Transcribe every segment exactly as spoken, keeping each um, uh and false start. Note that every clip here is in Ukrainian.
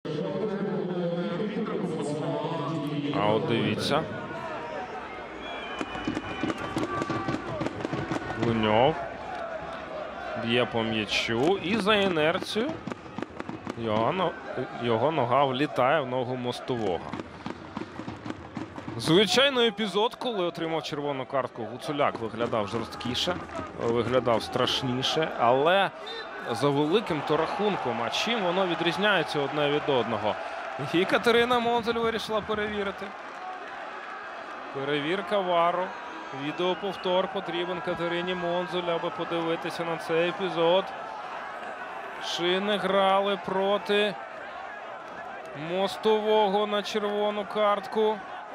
А от дивіться. Луньов б'є по м'ячу і за інерцію його, його нога влітає в ногу Мостового. Звичайно, епізод, коли отримав червону картку, Гуцуляк виглядав жорсткіше, виглядав страшніше, але за великим то рахунком, а чим воно відрізняється одне від одного. І Катерина Монзуль вирішила перевірити. Перевірка вару. Відеоповтор потрібен Катерині Монзуль, аби подивитися на цей епізод. Чи не грали проти Мостового на червону картку?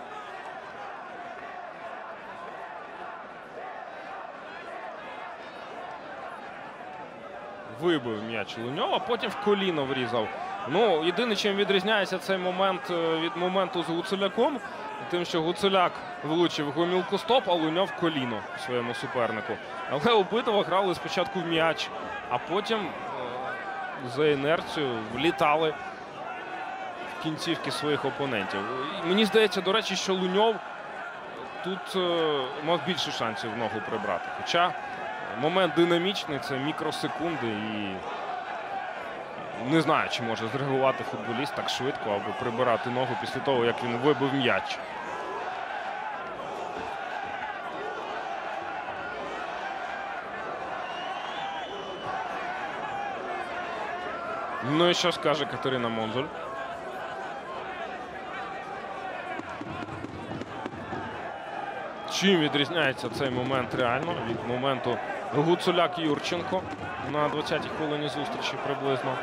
Вибив м'яч Луньова, потім в коліно врізав. Ну, єдине, чим відрізняється цей момент від моменту з Гуцуляком, тим, що Гуцуляк влучив гомілку стоп, а Луньов коліно своєму супернику. Але обидва грали спочатку в м'яч, а потім за інерцією влітали в кінцівки своїх опонентів. І мені здається, до речі, що Луньов тут мав більше шансів в ногу прибрати. Хоча момент динамічний, це мікросекунди, і не знаю, чи може зреагувати футболіст так швидко, аби прибирати ногу після того, як він вибив м'яч. Ну і що скаже Катерина Монзуль? Чим відрізняється цей момент реально від моменту Гуцуляк-Юрченко на двадцятій хвилині зустрічі приблизно?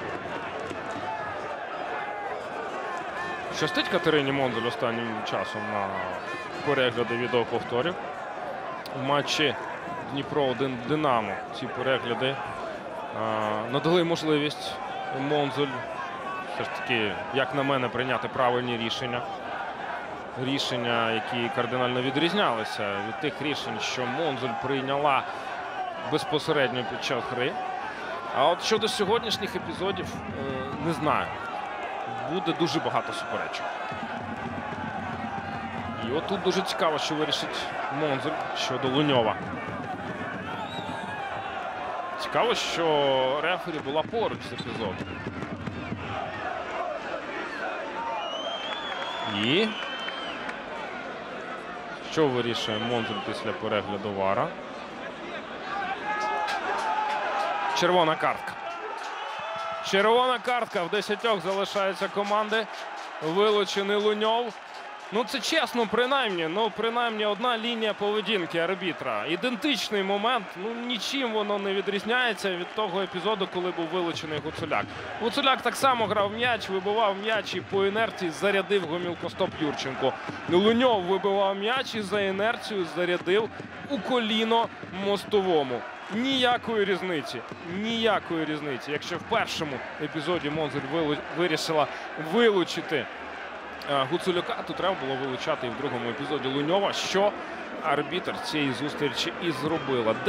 Щастить Катерині Монзуль останнім часом на перегляди відеоповторів. В матчі Дніпро один Динамо ці перегляди а, надали можливість Монзуль все ж таки, як на мене, прийняти правильні рішення. Рішення, які кардинально відрізнялися від тих рішень, що Монзуль прийняла безпосередньо під час гри. А от щодо сьогоднішніх епізодів, не знаю. Буде дуже багато суперечок. І от тут дуже цікаво, що вирішить Монзуль щодо Луньова. Цікаво, що рефері була поруч з епізодом. І що вирішує Монзуль після перегляду вара? Червона картка. Червона картка в десятьох залишаються команди. Вилучений Луньов. Ну це чесно, принаймні. Ну принаймні одна лінія поведінки арбітра. Ідентичний момент. Ну нічим воно не відрізняється від того епізоду, коли був вилучений Гуцуляк. Гуцуляк так само грав м'яч, вибивав м'яч і по інерції зарядив гомілкостоп Юрченко. Луньов вибивав м'яч і за інерцію зарядив у коліно Мостовому. Ніякої різниці. Ніякої різниці. Якщо в першому епізоді Монзуль вирішила вилучити Гуцуляка, то треба було вилучати і в другому епізоді Луньова, що арбітр цієї зустрічі і зробила.